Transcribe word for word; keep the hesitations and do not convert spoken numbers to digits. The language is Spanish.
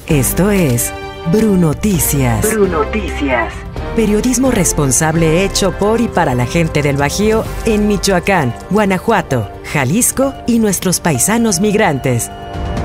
Esto es Brunoticias. Brunoticias. Periodismo responsable hecho por y para la gente del Bajío en Michoacán, Guanajuato, Jalisco y nuestros paisanos migrantes.